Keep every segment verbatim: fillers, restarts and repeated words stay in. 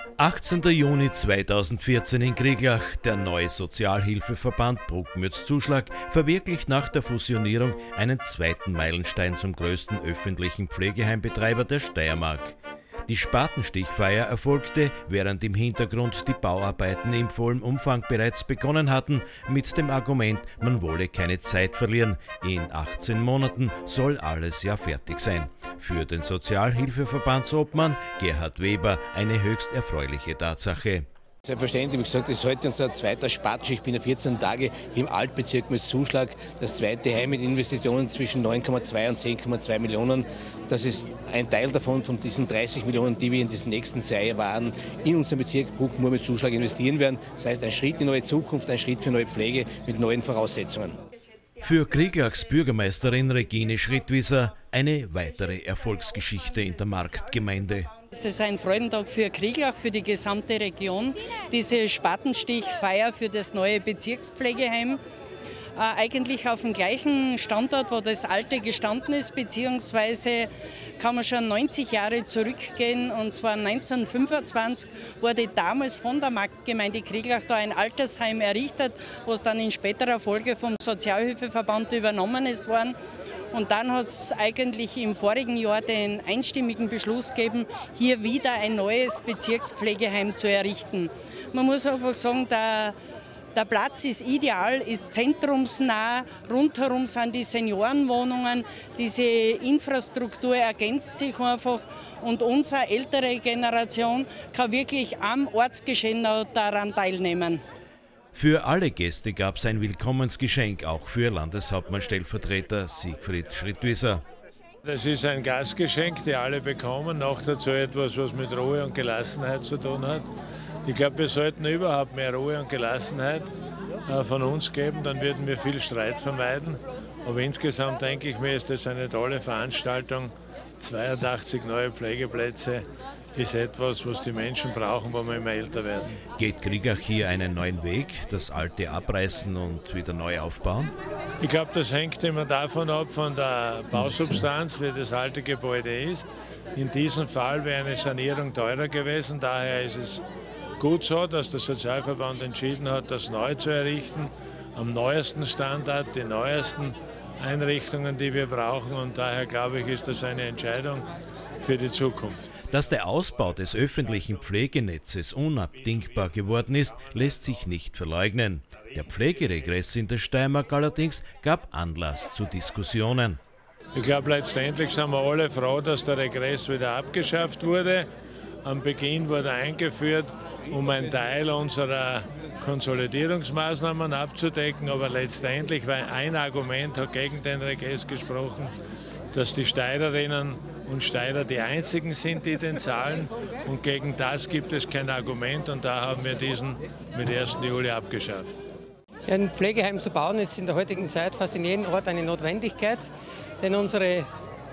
achtzehnter Juni zweitausendvierzehn in Krieglach. Der neue Sozialhilfeverband Bruckmürzzuschlag verwirklicht nach der Fusionierung einen zweiten Meilenstein zum größten öffentlichen Pflegeheimbetreiber der Steiermark. Die Spatenstichfeier erfolgte, während im Hintergrund die Bauarbeiten im vollen Umfang bereits begonnen hatten, mit dem Argument, man wolle keine Zeit verlieren. In achtzehn Monaten soll alles ja fertig sein. Für den Sozialhilfeverbandsobmann Gerhard Weber eine höchst erfreuliche Tatsache. Selbstverständlich, wie gesagt, das ist heute unser zweiter Spatenstich. Ich bin ja vierzehn Tage im Altbezirk mit Zuschlag. Das zweite Heim mit Investitionen zwischen neun Komma zwei und zehn Komma zwei Millionen. Das ist ein Teil davon, von diesen dreißig Millionen, die wir in diesen nächsten zwei Jahren in unserem Bezirk Bruckmühl mit Zuschlag investieren werden. Das heißt, ein Schritt in neue Zukunft, ein Schritt für neue Pflege mit neuen Voraussetzungen. Für Krieglachs Bürgermeisterin Regine Schrittwieser eine weitere Erfolgsgeschichte in der Marktgemeinde. Es ist ein Freudentag für Krieglach, für die gesamte Region. Diese Spatenstichfeier für das neue Bezirkspflegeheim. Äh, eigentlich auf dem gleichen Standort, wo das alte gestanden ist, beziehungsweise kann man schon neunzig Jahre zurückgehen. Und zwar neunzehnhundertfünfundzwanzig wurde damals von der Marktgemeinde Krieglach da ein Altersheim errichtet, was dann in späterer Folge vom Sozialhilfeverband übernommen ist worden. Und dann hat es eigentlich im vorigen Jahr den einstimmigen Beschluss gegeben, hier wieder ein neues Bezirkspflegeheim zu errichten. Man muss einfach sagen, der, der Platz ist ideal, ist zentrumsnah, rundherum sind die Seniorenwohnungen, diese Infrastruktur ergänzt sich einfach und unsere ältere Generation kann wirklich am Ortsgeschehen daran teilnehmen. Für alle Gäste gab es ein Willkommensgeschenk, auch für Landeshauptmann-Stellvertreter Siegfried Schrittwieser. Das ist ein Gastgeschenk, das alle bekommen, noch dazu etwas, was mit Ruhe und Gelassenheit zu tun hat. Ich glaube, wir sollten überhaupt mehr Ruhe und Gelassenheit von uns geben, dann würden wir viel Streit vermeiden. Aber insgesamt denke ich mir, ist das eine tolle Veranstaltung. zweiundachtzig neue Pflegeplätze ist etwas, was die Menschen brauchen, wenn wir immer älter werden. Geht Krieglach hier einen neuen Weg, das Alte abreißen und wieder neu aufbauen? Ich glaube, das hängt immer davon ab, von der Bausubstanz, wie das alte Gebäude ist. In diesem Fall wäre eine Sanierung teurer gewesen, daher ist es gut so, dass der Sozialverband entschieden hat, das neu zu errichten, am neuesten Standard, die neuesten Einrichtungen, die wir brauchen, und daher glaube ich, ist das eine Entscheidung für die Zukunft. Dass der Ausbau des öffentlichen Pflegenetzes unabdingbar geworden ist, lässt sich nicht verleugnen. Der Pflegeregress in der Steiermark allerdings gab Anlass zu Diskussionen. Ich glaube, letztendlich sind wir alle froh, dass der Regress wieder abgeschafft wurde. Am Beginn wurde er eingeführt, um einen Teil unserer Konsolidierungsmaßnahmen abzudecken, aber letztendlich war ein Argument hat gegen den Regress gesprochen, dass die Steirerinnen und Steirer die einzigen sind, die den zahlen, und gegen das gibt es kein Argument, und da haben wir diesen mit ersten Juli abgeschafft. Ja, ein Pflegeheim zu bauen ist in der heutigen Zeit fast in jedem Ort eine Notwendigkeit, denn unsere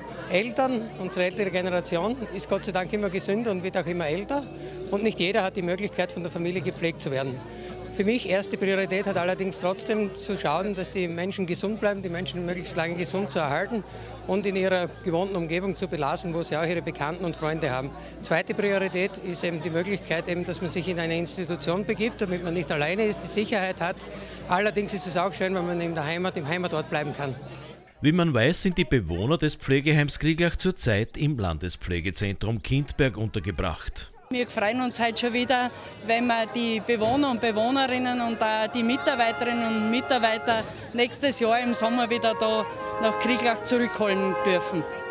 Eltern, unsere ältere Generation ist Gott sei Dank immer gesünder und wird auch immer älter, und nicht jeder hat die Möglichkeit, von der Familie gepflegt zu werden. Für mich erste Priorität hat allerdings trotzdem zu schauen, dass die Menschen gesund bleiben, die Menschen möglichst lange gesund zu erhalten und in ihrer gewohnten Umgebung zu belassen, wo sie auch ihre Bekannten und Freunde haben. Zweite Priorität ist eben die Möglichkeit, eben, dass man sich in eine Institution begibt, damit man nicht alleine ist, die Sicherheit hat. Allerdings ist es auch schön, wenn man in der Heimat, im Heimatort bleiben kann. Wie man weiß, sind die Bewohner des Pflegeheims Krieglach zurzeit im Landespflegezentrum Kindberg untergebracht. Wir freuen uns heute schon wieder, wenn wir die Bewohner und Bewohnerinnen und auch die Mitarbeiterinnen und Mitarbeiter nächstes Jahr im Sommer wieder da nach Krieglach zurückholen dürfen.